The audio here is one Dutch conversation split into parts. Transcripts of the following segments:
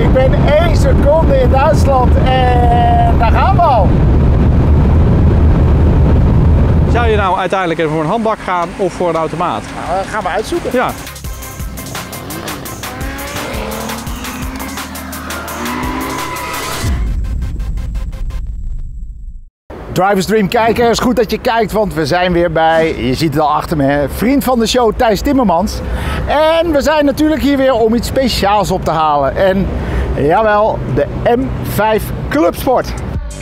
Ik ben 1 seconde in Duitsland en daar gaan we al. Zou je nou uiteindelijk even voor een handbak gaan of voor een automaat? Nou, dat gaan we uitzoeken. Ja. Drivers Dream kijkers, goed dat je kijkt, want we zijn weer bij, je ziet het al achter me, hè, vriend van de show Thijs Timmermans. En we zijn natuurlijk hier weer om iets speciaals op te halen. En jawel, de M5 Clubsport.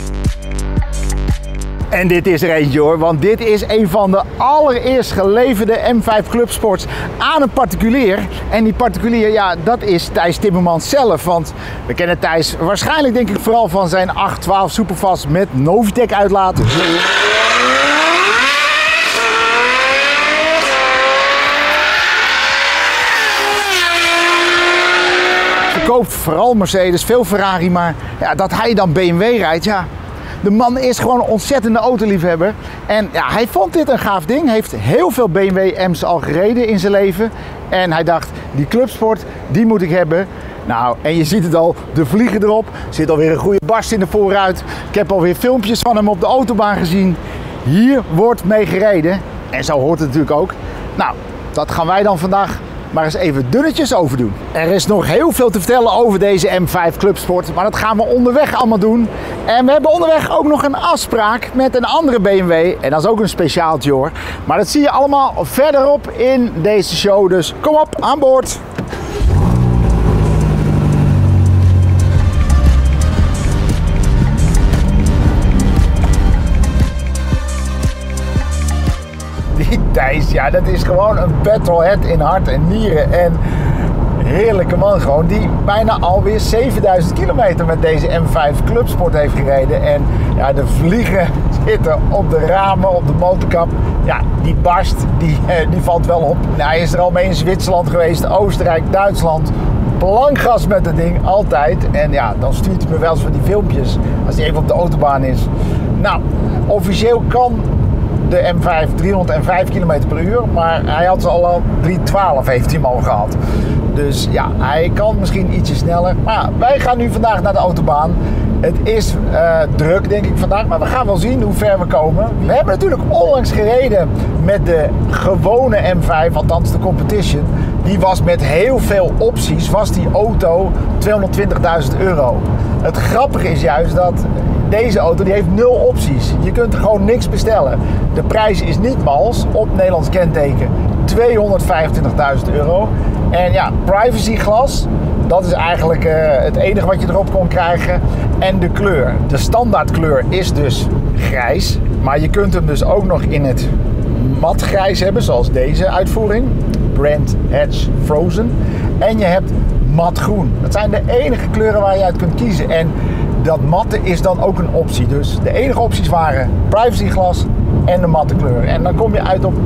En dit is er eentje hoor, want dit is een van de allereerst geleverde M5 Clubsports aan een particulier. En die particulier, ja, dat is Thijs Timmermans zelf. Want we kennen Thijs waarschijnlijk denk ik vooral van zijn 812 Superfast met Novitec uitlaat. Verkoopt vooral Mercedes, veel Ferrari, maar ja, dat hij dan BMW rijdt, ja. De man is gewoon een ontzettende autoliefhebber. En ja, hij vond dit een gaaf ding. Heeft heel veel BMW M's al gereden in zijn leven. En hij dacht, die Clubsport, die moet ik hebben. Nou, en je ziet het al, de vliegen erop. Er zit alweer een goede barst in de voorruit. Ik heb alweer filmpjes van hem op de autobaan gezien. Hier wordt mee gereden. En zo hoort het natuurlijk ook. Nou, dat gaan wij dan vandaag maar eens even dunnetjes over doen. Er is nog heel veel te vertellen over deze M5 Clubsport, maar dat gaan we onderweg allemaal doen. En we hebben onderweg ook nog een afspraak met een andere BMW. En dat is ook een speciaaltje hoor. Maar dat zie je allemaal verderop in deze show. Dus kom op, aan boord. Die Thijs, ja, dat is gewoon een petrolhead in hart en nieren. En heerlijke man gewoon, die bijna alweer 7000 kilometer met deze M5 Clubsport heeft gereden. En ja, de vliegen zitten op de ramen, op de motorkap. Ja, die barst, die valt wel op. Nou, hij is er al mee in Zwitserland geweest, Oostenrijk, Duitsland. Plankgas met het ding, altijd. En ja, dan stuurt hij me wel eens van die filmpjes als hij even op de autobaan is. Nou, officieel kan de M5 305 km per uur, maar hij had ze al 312 heeft hij hem al gehad. Dus ja, hij kan misschien ietsje sneller. Maar ja, wij gaan nu vandaag naar de autobaan. Het is druk denk ik vandaag, maar we gaan wel zien hoe ver we komen. We hebben natuurlijk onlangs gereden met de gewone M5, althans de Competition. Die was met heel veel opties, was die auto 220.000 euro. Het grappige is juist dat deze auto die heeft 0 opties. Je kunt er gewoon niks bestellen. De prijs is niet mals, op Nederlands kenteken 225.000 euro. En ja, privacyglas, dat is eigenlijk het enige wat je erop kon krijgen. En de kleur. De standaardkleur is dus grijs. Maar je kunt hem dus ook nog in het matgrijs hebben, zoals deze uitvoering. Brandt Hatch Frozen. En je hebt matgroen. Dat zijn de enige kleuren waar je uit kunt kiezen. En dat matte is dan ook een optie. Dus de enige opties waren privacyglas en de matte kleur. En dan kom je uit op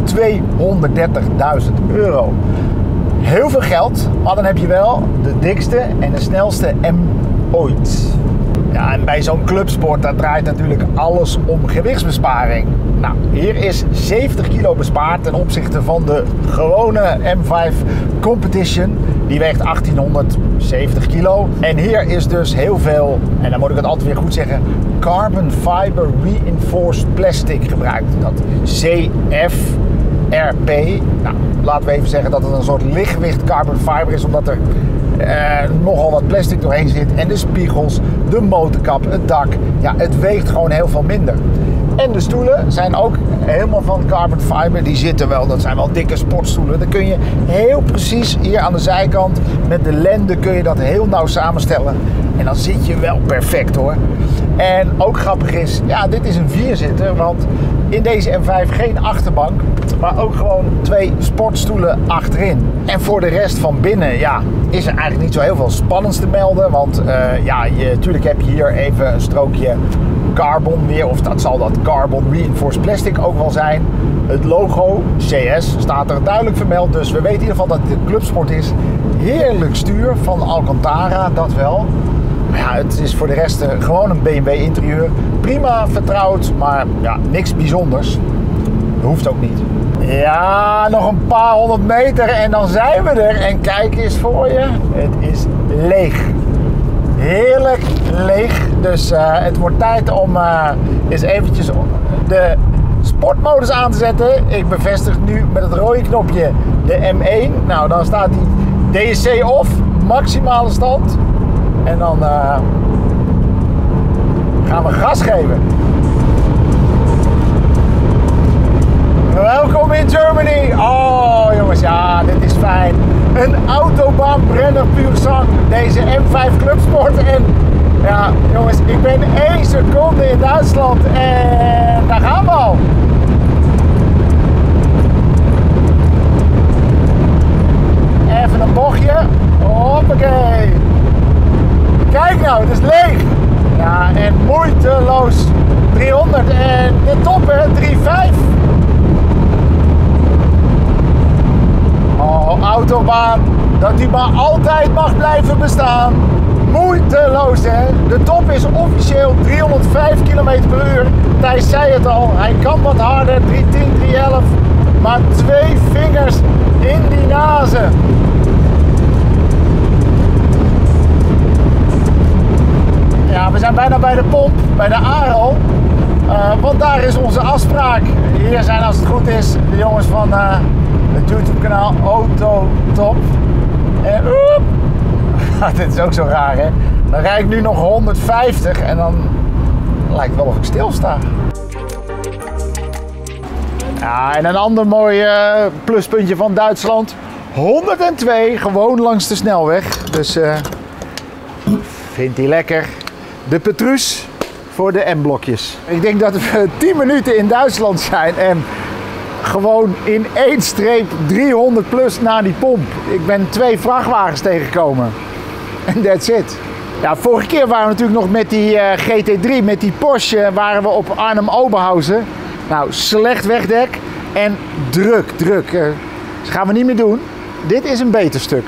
230.000 euro. Heel veel geld, maar dan heb je wel de dikste en de snelste M ooit. Ja, en bij zo'n clubsport daar draait natuurlijk alles om gewichtsbesparing. Nou, hier is 70 kilo bespaard ten opzichte van de gewone M5 Competition. Die weegt 1870 kilo. En hier is dus heel veel, en dan moet ik het altijd weer goed zeggen, carbon fiber reinforced plastic gebruikt. Dat CFRP. Nou, laten we even zeggen dat het een soort lichtgewicht carbon fiber is, omdat er nogal wat plastic doorheen zit. En de spiegels, de motorkap, het dak. Ja, het weegt gewoon heel veel minder. En de stoelen zijn ook helemaal van carbon fiber. Die zitten wel, dat zijn wel dikke sportstoelen. Dan kun je heel precies hier aan de zijkant met de lenden kun je dat heel nauw samenstellen. En dan zit je wel perfect hoor. En ook grappig is, ja, dit is een 4-zitter, want in deze M5 geen achterbank, maar ook gewoon 2 sportstoelen achterin. En voor de rest van binnen, ja, is er eigenlijk niet zo heel veel spannends te melden, want ja, natuurlijk heb je hier even een strookje carbon weer, of dat zal dat carbon reinforced plastic ook wel zijn. Het logo CS staat er duidelijk vermeld, dus we weten in ieder geval dat het een clubsport is. Heerlijk stuur van Alcantara, dat wel. Maar ja, het is voor de rest gewoon een BMW interieur. Prima vertrouwd, maar ja, niks bijzonders. Dat hoeft ook niet. Ja, nog een paar 100 meter en dan zijn we er. En kijk eens voor je, het is leeg. leeg. Dus het wordt tijd om eens eventjes de sportmodus aan te zetten. Ik bevestig nu met het rode knopje de M1. Nou, dan staat die DSC off, maximale stand. En dan gaan we gas geven. Welkom in Germany! Oh jongens, ja, dit is fijn. Een autobaanbrenner puur zang. Deze M5 Clubsport. En ja, jongens, ik ben 1 seconde in Duitsland en daar gaan we al. Even een bochtje. Hoppakee. Kijk nou, het is leeg. Ja, en moeiteloos 300 en de top hè, 3,5. Oh, autobaan, dat die maar altijd mag blijven bestaan. Moeiteloos hè. De top is officieel 305 km per uur. Thijs zei het al, hij kan wat harder, 310, 311. Maar 2 vingers in die nazen. Ja, we zijn bijna bij de pomp, bij de ARO. Want daar is onze afspraak. Hier zijn, als het goed is, de jongens van het YouTube kanaal Autotop. En dit is ook zo raar hè. Dan rijd ik nu nog 150 en dan lijkt het wel of ik stilsta. Ja, en een ander mooi pluspuntje van Duitsland. 102, gewoon langs de snelweg. Dus vindt hij lekker. De Petrus voor de M-blokjes. Ik denk dat we 10 minuten in Duitsland zijn en gewoon in 1 streep 300 plus naar die pomp. Ik ben 2 vrachtwagens tegengekomen. En that's it. Ja, vorige keer waren we natuurlijk nog met die GT3, met die Porsche, waren we op Arnhem-Oberhausen. Nou, slecht wegdek en druk. Dat gaan we niet meer doen. Dit is een beter stuk.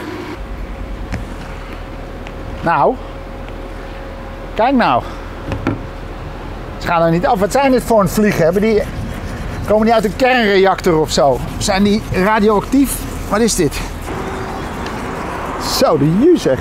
Nou, kijk nou. Ze gaan er niet af. Wat zijn dit voor een vliegen? Komen die uit een kernreactor of zo? Zijn die radioactief? Wat is dit? Zo, de jus zeg.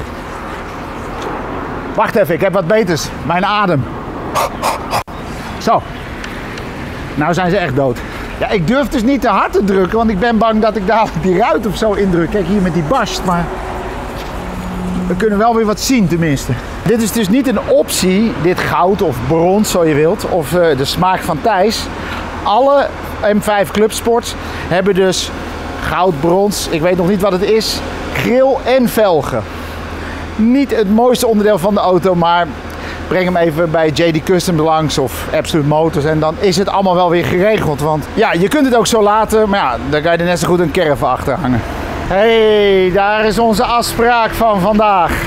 Wacht even, ik heb wat beters. Mijn adem. Zo. Nou zijn ze echt dood. Ja, ik durf dus niet te hard te drukken, want ik ben bang dat ik daar die ruit of zo indruk. Kijk hier met die barst, maar we kunnen wel weer wat zien tenminste. Dit is dus niet een optie, dit goud of brons zo je wilt, of de smaak van Thijs. Alle M5 Clubsports hebben dus goud, brons, ik weet nog niet wat het is, grill en velgen. Niet het mooiste onderdeel van de auto, maar breng hem even bij JD Custom langs of Absolute Motors en dan is het allemaal wel weer geregeld. Want ja, je kunt het ook zo laten, maar ja, dan kan je er net zo goed een caravan achter hangen. Hey, daar is onze afspraak van vandaag.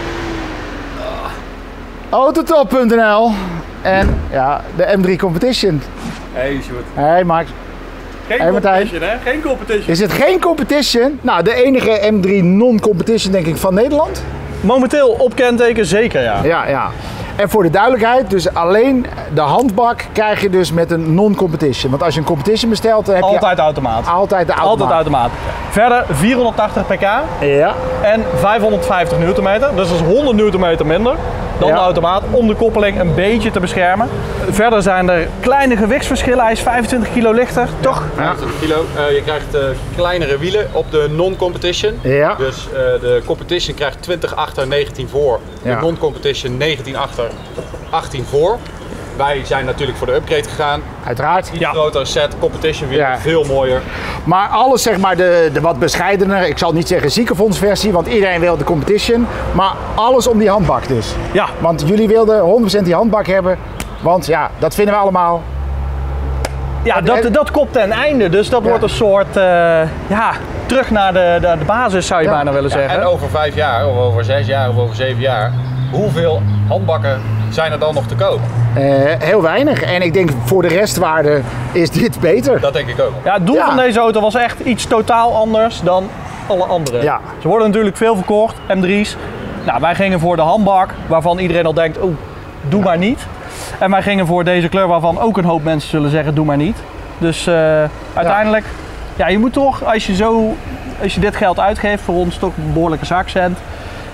Autotop.nl en ja, de M3 Competition. Hey Sjoerd. Hey Max. Geen competition hè? Geen competition. Is het geen competition? Nou, de enige M3 non-competition denk ik van Nederland. Momenteel op kenteken zeker ja. Ja. En voor de duidelijkheid, dus alleen de handbak krijg je dus met een non-competition. Want als je een competition bestelt, dan heb Altijd je automaat. altijd de automaat. Altijd automaat. Verder 480 pk Ja. en 550 Nm. Dus dat is 100 Nm minder dan Ja. de automaat om de koppeling een beetje te beschermen. Verder zijn er kleine gewichtsverschillen. Hij is 25 kilo lichter, toch? 25 kilo. Je krijgt kleinere wielen op de non-competition. Ja. Dus de competition krijgt 20 achter, 19 voor. Ja. De non-competition 19 achter, 18 voor. Wij zijn natuurlijk voor de upgrade gegaan. Uiteraard. Iets groter set, competition wielen, Ja. veel mooier. Maar alles zeg maar de wat bescheidener, ik zal niet zeggen ziekenfondsversie, want iedereen wil de competition. Maar alles om die handbak dus. Ja. Want jullie wilden 100% die handbak hebben, want ja, dat vinden we allemaal. Ja, dat komt ten einde. Dus dat wordt een soort, terug naar de basis zou je bijna willen zeggen. En over 5 jaar, of over 6 jaar, of over 7 jaar, hoeveel handbakken zijn er dan nog te koop? Heel weinig. En ik denk voor de restwaarde is dit beter. Dat denk ik ook. Ja, het doel van deze auto was echt iets totaal anders dan alle andere. Ja. Ze worden natuurlijk veel verkocht, M3's. Nou, wij gingen voor de handbak, waarvan iedereen al denkt, oh, doe maar niet. En wij gingen voor deze kleur, waarvan ook een hoop mensen zullen zeggen, doe maar niet. Dus uiteindelijk, ja, je moet toch, als je dit geld uitgeeft, voor ons toch een behoorlijke zakcent.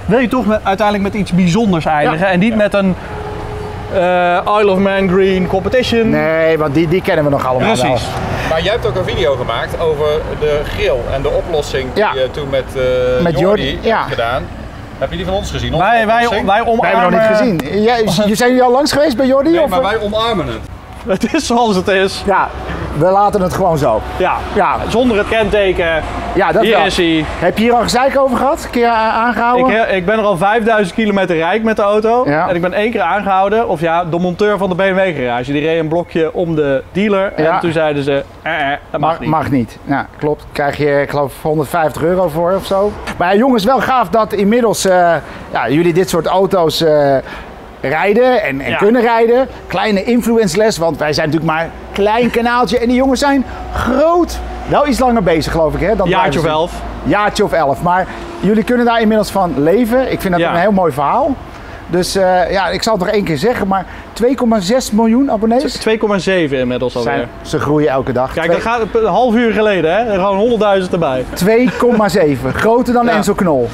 wil je toch uiteindelijk met iets bijzonders eindigen. Ja. En niet met een Isle of Man Green competition. Nee, want die kennen we nog allemaal wel. Precies. Maar jij hebt ook een video gemaakt over de grill en de oplossing die Ja. je toen met Jordi, hebt ja. gedaan. Heb je die van ons gezien? Wij Wij hebben omarmen... nog niet gezien. Zijn jullie al langs geweest bij Jordi? Nee, of? maar wij omarmen het. Het is zoals het is. Ja, we laten het gewoon zo. Ja. Ja, Zonder het kenteken. ja dat Hier wel. is hij. Heb je hier al gezeik over gehad? Een keer aangehouden? Ik ben er al 5000 kilometer rijk met de auto. Ja. En ik ben 1 keer aangehouden. Of ja, de monteur van de BMW garage. Die reed een blokje om de dealer. Ja. En toen zeiden ze, dat mag niet. Mag niet. Ja, klopt. Krijg je, ik geloof, €150 voor of zo. Maar ja, jongens, wel gaaf dat inmiddels jullie dit soort auto's rijden en Ja. kunnen rijden. Kleine influence les, want wij zijn natuurlijk maar een klein kanaaltje. En die jongens zijn groot. Wel iets langer bezig, geloof ik, hè? Dan Jaartje of Drivers. 11. Jaartje of 11. Maar jullie kunnen daar inmiddels van leven. Ik vind dat Ja. een heel mooi verhaal. Dus ik zal het nog 1 keer zeggen, maar 2,6 miljoen abonnees 2,7 inmiddels alweer. ze groeien elke dag. Kijk, dat gaat een half uur geleden, hè? Gewoon 100.000 erbij. 2,7. Groter dan Ja. Enzo Knol.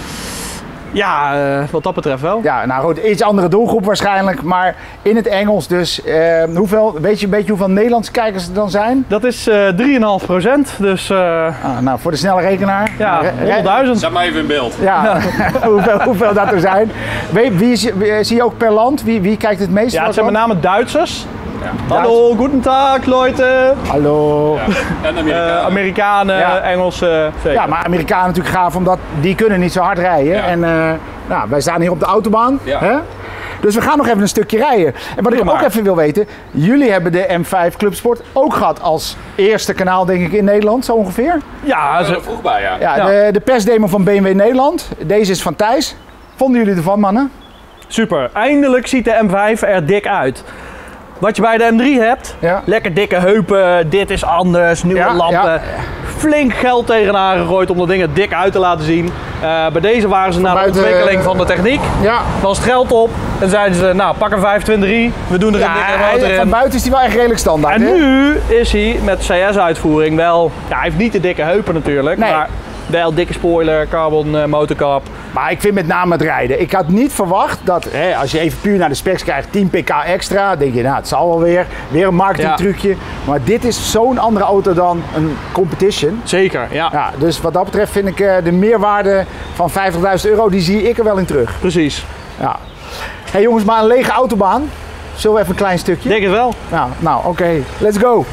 Ja, wat dat betreft wel. Ja, nou goed, iets andere doelgroep waarschijnlijk, maar in het Engels dus. Weet je een beetje hoeveel Nederlandse kijkers er dan zijn? Dat is 3,5%. Dus Nou, voor de snelle rekenaar. ja, Re- 100.000. Zet maar even in beeld. Ja, hoeveel dat er zijn. Zie je ook per land? Wie kijkt het meest? Ja, het zijn met Welk name Duitsers. Ja. Hallo, guten Tag, Leute. land? Hallo. En Amerikanen. Amerikanen, Ja. Engelsen. Zeker. Ja, maar Amerikanen natuurlijk gaaf, omdat die kunnen niet zo hard rijden. Ja. En wij staan hier op de autobaan. Ja. Hè? Dus we gaan nog even een stukje rijden. En wat ik Prima. ook even wil weten, jullie hebben de M5 Clubsport ook gehad als eerste kanaal, denk ik, in Nederland, zo ongeveer. Ja, Daar vroeg bij, ja. Ja, Ja. de persdemo van BMW Nederland. Deze is van Thijs. Vonden jullie ervan, mannen? super. Eindelijk ziet de M5 er dik uit. Wat je bij de M3 hebt, Ja. lekker dikke heupen, dit is anders, nieuwe Ja, lampen. ja. Flink geld tegenaan gegooid om dat ding er dik uit te laten zien. Bij deze waren ze naar de buiten- ontwikkeling van de techniek. Ja. Was het geld op en zeiden ze, nou pak een 25i, we doen er een dikke motor van in. buiten is die wel echt redelijk standaard. En hè? nu is hij met CS-uitvoering wel, ja, hij heeft niet de dikke heupen natuurlijk, Nee. maar wel dikke spoiler, carbon motorkap. Maar ik vind met name het rijden. Ik had niet verwacht dat, als je even puur naar de specs kijkt, 10 pk extra, denk je, nou het zal wel weer een marketingtrucje. Maar dit is zo'n andere auto dan een competition. Zeker, ja. Ja, dus wat dat betreft vind ik de meerwaarde van €50.000, die zie ik er wel in terug. Precies. Ja. Hey jongens, maar een lege autobaan. Zullen we even een klein stukje? Denk het wel. Nou, oké, let's go.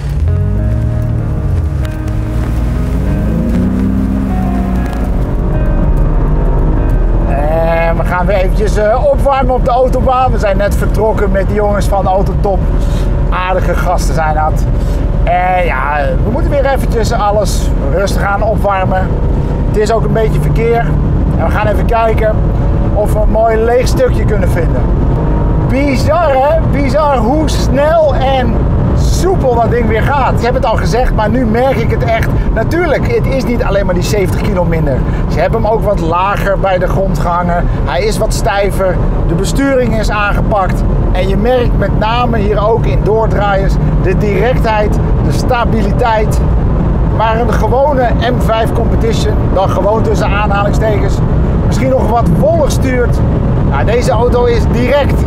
En we gaan weer eventjes opwarmen op de autobaan. We zijn net vertrokken met de jongens van Autotop. Aardige gasten zijn dat. En ja, we moeten weer eventjes alles rustig aan opwarmen. Het is ook een beetje verkeer. En we gaan even kijken of we een mooi leeg stukje kunnen vinden. Bizar hè? Bizar hoe snel en soepel dat ding weer gaat. Ik heb het al gezegd, maar nu merk ik het echt. Natuurlijk, het is niet alleen maar die 70 kilo minder. Ze hebben hem ook wat lager bij de grond gehangen. Hij is wat stijver. De besturing is aangepakt. En je merkt met name hier ook in doordraaiers de directheid, de stabiliteit. Maar een gewone M5 Competition, dan gewoon tussen aanhalingstekens, misschien nog wat voller stuurt. Nou, deze auto is direct.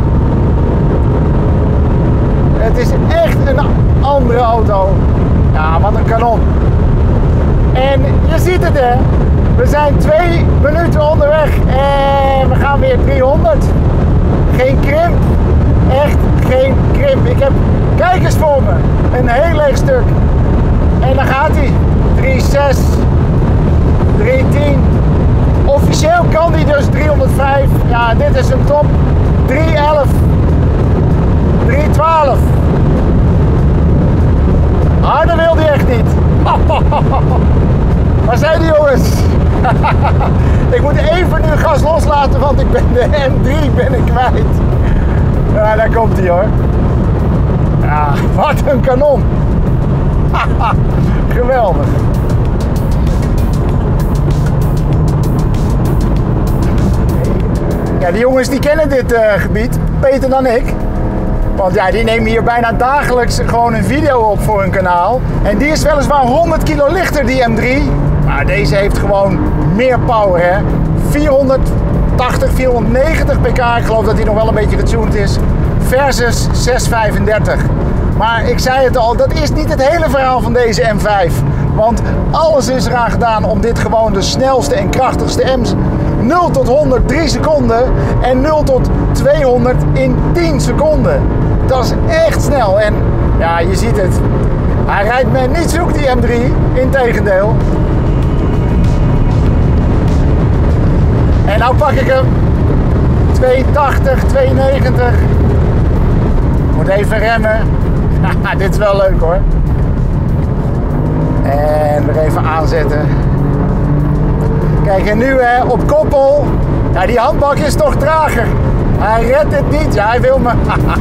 Het is echt een andere auto. Ja, wat een kanon. En je ziet het hè. We zijn 2 minuten onderweg en we gaan weer 300. Geen krimp. Echt geen krimp. Ik heb kijkers voor me. Een heel leeg stuk. En dan gaat hij. 3,6. 3,10. Officieel kan hij dus 305. Ja, dit is een top. 3,11. 3,12. Harder wil hij echt niet. Waar zijn die jongens? Ik moet even nu gas loslaten, want ik ben de M3 kwijt. Ja, daar komt hij hoor. Ja, wat een kanon. Geweldig. Ja, die jongens die kennen dit gebied beter dan ik. Want ja, die nemen hier bijna dagelijks gewoon een video op voor hun kanaal. En die is weliswaar 100 kilo lichter, die M3. Maar deze heeft gewoon meer power, hè. 400 480, 490 pk. Ik geloof dat hij nog wel een beetje getuned is. Versus 635. Maar ik zei het al, dat is niet het hele verhaal van deze M5. Want alles is eraan gedaan om dit gewoon de snelste en krachtigste M's. 0 tot 100 3 seconden en 0 tot 200 in 10 seconden. Dat is echt snel en ja, je ziet het. Hij rijdt me niet zoek die M3, integendeel. En nou pak ik hem. 280, 290. Moet even remmen. Dit is wel leuk hoor. En weer even aanzetten. Kijk, en nu op koppel. Ja, die handbak is toch trager. Hij redt het niet. Ja, hij wil me.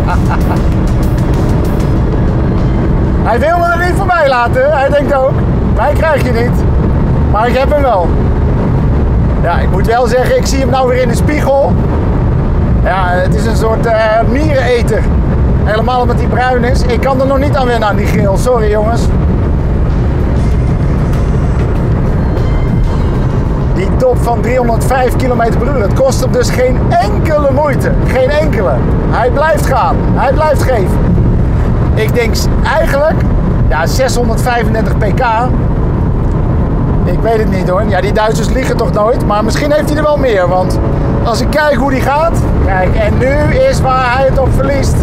Hij wil me er niet voorbij laten. Hij denkt ook, mij krijg je niet. Maar ik heb hem wel. Ja, ik moet wel zeggen, ik zie hem nou weer in de spiegel. Ja, het is een soort miereneter. Helemaal omdat hij bruin is. Ik kan er nog niet aan wennen aan die grill. Sorry jongens. Die top van 305 km per uur. Het kost hem dus geen enkele moeite. Geen enkele. Hij blijft gaan. Hij blijft geven. Ik denk eigenlijk, ja, 635 pk. Ik weet het niet hoor. Ja, die Duitsers liegen toch nooit. Maar misschien heeft hij er wel meer. Want als ik kijk hoe die gaat. Kijk, en nu is waar hij het op verliest.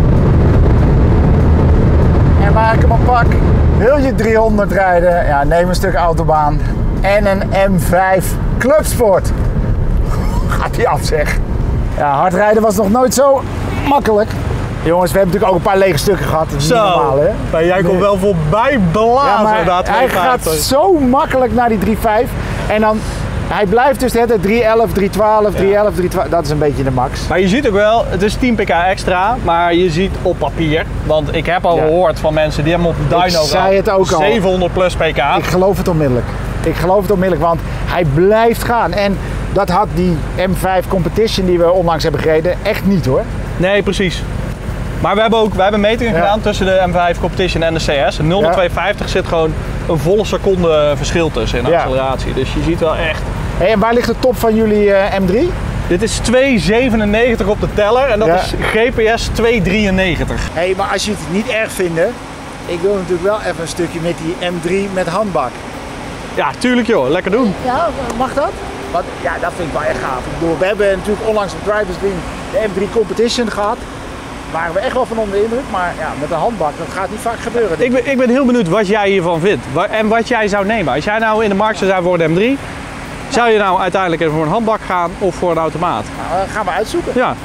En waar ik hem op pak. Wil je 300 rijden? Ja, neem een stuk autobaan. En een M5 Clubsport. Gaat die af zeg. Ja, hard rijden was nog nooit zo makkelijk. Jongens, we hebben natuurlijk ook een paar lege stukken gehad. Dat is niet normaal, hè? Maar jij komt wel voorbij blazen. Ja, maar hij gaat zo makkelijk naar die 3.5. En dan, hij blijft dus de 3.11, 3.12, 3.11, 3.12. Dat is een beetje de max. Maar je ziet ook wel, het is 10 pk extra. Maar je ziet op papier. Want ik heb al gehoord van mensen die hebben op de dyno gehad. 700 plus pk. Ik geloof het onmiddellijk. Ik geloof het onmiddellijk, want hij blijft gaan. En dat had die M5 Competition die we onlangs hebben gereden echt niet hoor. Nee, precies. Maar we hebben metingen gedaan tussen de M5 Competition en de CS. 0 naar 250 zit gewoon een volle seconde verschil tussen in acceleratie. Dus je ziet wel echt. Hey, en waar ligt de top van jullie M3? Dit is 2,97 op de teller en dat is GPS 2,93. Hey, maar als je het niet erg vindt, ik wil natuurlijk wel even een stukje met die M3 met handbak. Ja, tuurlijk joh, lekker doen. Ja, mag dat? Want, ja, dat vind ik wel echt gaaf. Ik bedoel, we hebben natuurlijk onlangs op Drivers Green de M3 Competition gehad. Waren we echt wel van onder de indruk, maar ja, met een handbak, dat gaat niet vaak gebeuren. Ik ben heel benieuwd wat jij hiervan vindt en wat jij zou nemen. Als jij nou in de markt zou zijn voor de M3, zou je nou uiteindelijk even voor een handbak gaan of voor een automaat? Nou, dat gaan we uitzoeken. Ja.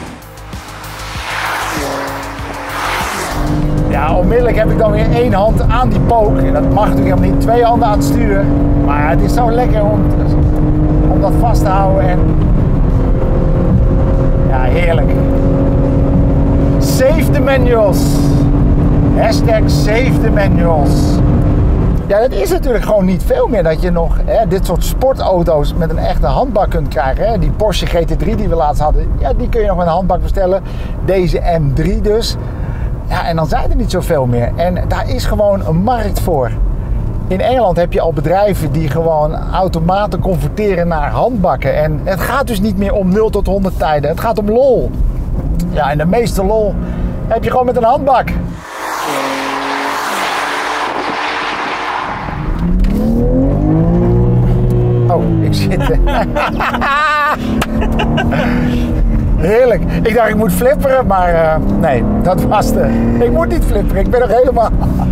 Ja, onmiddellijk heb ik dan weer één hand aan die pook. En dat mag natuurlijk helemaal niet. 2 handen aan het sturen. Maar het is zo lekker om dat vast te houden. En ja, heerlijk. Save the manuals. Hashtag save the manuals. Ja, dat is natuurlijk gewoon niet veel meer dat je nog dit soort sportauto's met een echte handbak kunt krijgen. Hè. Die Porsche GT3 die we laatst hadden, ja, die kun je nog met een handbak bestellen. Deze M3 dus. Ja, en dan zijn er niet zoveel meer. En daar is gewoon een markt voor. In Engeland heb je al bedrijven die gewoon automaten converteren naar handbakken. En het gaat dus niet meer om 0 tot 100 tijden. Het gaat om lol. Ja, en de meeste lol heb je gewoon met een handbak. Oh, ik zit. Heerlijk. Ik dacht ik moet flipperen, maar nee, dat was ik moet niet flipperen, ik ben nog helemaal...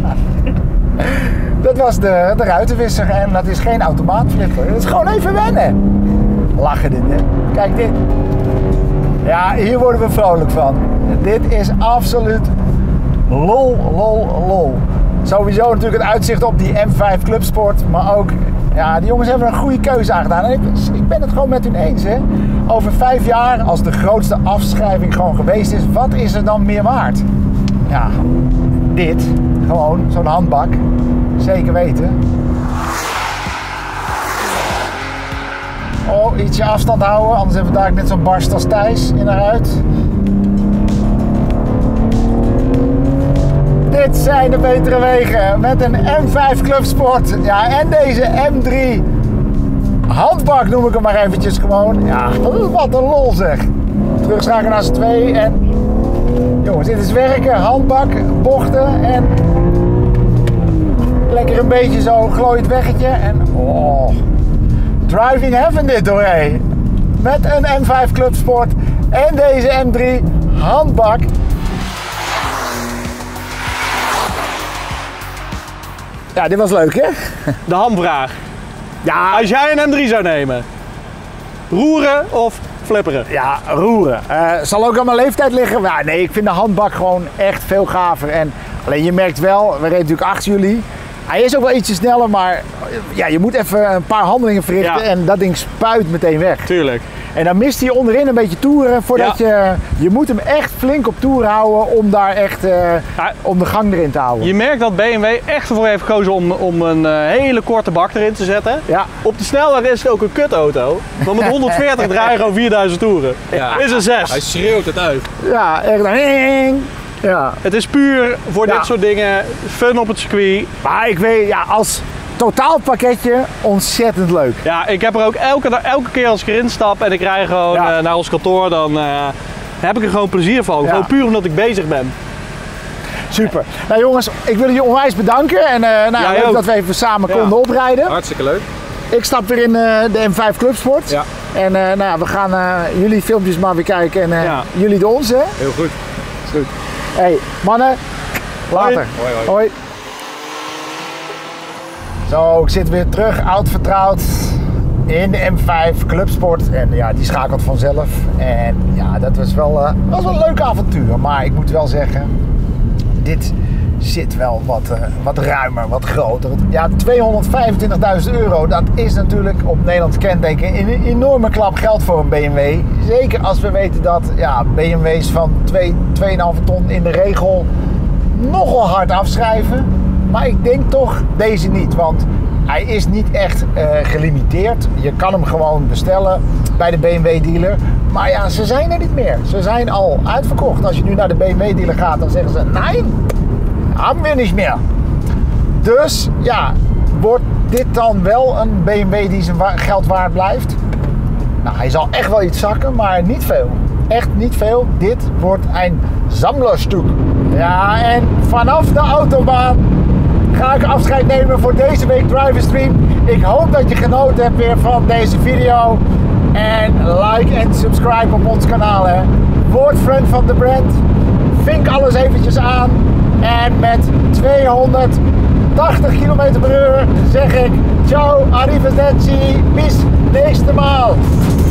Dat was de ruitenwisser en dat is geen automaatflipper. Dat is gewoon even wennen. Lachen dit, hè. Kijk dit. Ja, hier worden we vrolijk van. Dit is absoluut lol, lol, lol. Sowieso natuurlijk het uitzicht op die M5 Clubsport, maar ook... Ja, die jongens hebben een goede keuze aangedaan. En ik ben het gewoon met hun eens. Hè. Over 5 jaar, als de grootste afschrijving gewoon geweest is, wat is er dan meer waard? Ja, dit. Gewoon, zo'n handbak. Zeker weten. Oh, ietsje afstand houden, anders hebben we daar net zo'n barst als Thijs in haar huid. Dit zijn de betere wegen met een M5 Clubsport. Ja, en deze M3 handbak noem ik hem maar eventjes gewoon. Ja, wat een lol zeg. Terugschakelen naar z'n twee en... Jongens, dit is werken, handbak, bochten en... Lekker een beetje zo glooiend weggetje en... Oh, driving heaven dit hoor, hé. Met een M5 Club Sport en deze M3 handbak. Ja, dit was leuk hè? De hamvraag. Ja, Als jij een M3 zou nemen, roeren of flipperen? ja, roeren. Zal ook aan mijn leeftijd liggen. Ja, nee, ik vind de handbak gewoon echt veel gaver. En alleen je merkt wel, we reden natuurlijk 8 juli. Hij is ook wel ietsje sneller, maar ja, je moet even een paar handelingen verrichten Ja. en dat ding spuit meteen weg. Tuurlijk. En dan mist hij onderin een beetje toeren voordat je moet hem echt flink op toer houden om daar echt om de gang erin te houden. Je merkt dat BMW echt ervoor heeft gekozen om een hele korte bak erin te zetten. Ja. Op de snelweg is het ook een kutauto. Want met 140 draai je gewoon 4000 toeren. Ja. Is een 6. Hij schreeuwt het uit. Ja, echt. Ja. Het is puur voor Ja. dit soort dingen. Fun op het circuit. Maar ik weet, ja, als totaalpakketje ontzettend leuk. Ja, ik heb er ook elke keer als ik erin stap en ik rij gewoon Ja. naar ons kantoor, dan heb ik er gewoon plezier van. Ja. Gewoon puur omdat ik bezig ben. Super. Nou jongens, ik wil jullie onwijs bedanken. En Jij leuk ook. dat we even samen Ja. konden oprijden. Hartstikke leuk. Ik stap weer in de M5 Club Sport. Ja. En we gaan jullie filmpjes maar weer kijken en Ja. jullie de onze. Heel goed. Is goed. Hey, mannen. Later. Hoi, hoi. Hoi. Zo, ik zit weer terug, oud vertrouwd, in de M5 Club Sport. En ja, die schakelt vanzelf. En ja, dat was wel een leuk avontuur. Maar ik moet wel zeggen, dit zit wel wat ruimer, wat groter. Ja, €225.000, dat is natuurlijk op Nederlands kenteken een enorme klap geld voor een BMW. Zeker als we weten dat ja, BMW's van 2,5 ton in de regel nogal hard afschrijven. Maar ik denk toch deze niet, want hij is niet echt gelimiteerd. Je kan hem gewoon bestellen bij de BMW dealer. Maar ja, ze zijn er niet meer. Ze zijn al uitverkocht. Als je nu naar de BMW dealer gaat, dan zeggen ze nee, hebben we niet meer. Dus ja, wordt dit dan wel een BMW die zijn geld waard blijft? Nou, hij zal echt wel iets zakken, maar niet veel. Echt niet veel. Dit wordt een sammlerstuk. Ja, en vanaf de autobaan ga ik afscheid nemen voor deze week Driverstream. Ik hoop dat je genoten hebt weer van deze video. En like en subscribe op ons kanaal. Hè. Word friend van de brand. Vink alles eventjes aan. En met 280 km/h zeg ik ciao, arrivederci, bis nächste Mal.